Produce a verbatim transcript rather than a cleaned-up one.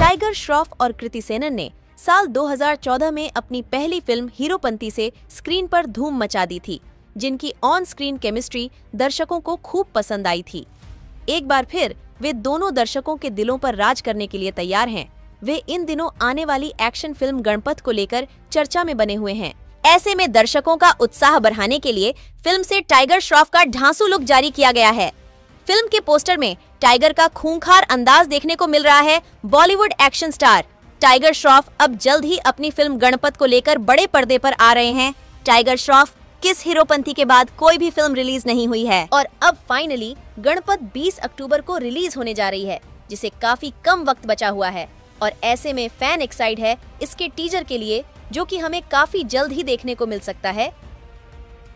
Tiger Shroff और कृति सेनन ने साल दो हज़ार चौदह में अपनी पहली फिल्म हीरोपंती से स्क्रीन पर धूम मचा दी थी, जिनकी ऑन स्क्रीन केमिस्ट्री दर्शकों को खूब पसंद आई थी। एक बार फिर वे दोनों दर्शकों के दिलों पर राज करने के लिए तैयार हैं। वे इन दिनों आने वाली एक्शन फिल्म गणपत को लेकर चर्चा में बने हुए हैं। ऐसे में दर्शकों का उत्साह बढ़ाने के लिए फिल्म से टाइगर श्रॉफ का ढांसू लुक जारी किया गया है। फिल्म के पोस्टर में टाइगर का खूंखार अंदाज देखने को मिल रहा है। बॉलीवुड एक्शन स्टार टाइगर श्रॉफ अब जल्द ही अपनी फिल्म गणपत को लेकर बड़े पर्दे पर आ रहे हैं। टाइगर श्रॉफ किस हीरोपंती के बाद कोई भी फिल्म रिलीज नहीं हुई है और अब फाइनली गणपत बीस अक्टूबर को रिलीज होने जा रही है, जिसे काफी कम वक्त बचा हुआ है और ऐसे में फैन एक्साइट है इसके टीजर के लिए, जो कि हमें काफी जल्द ही देखने को मिल सकता है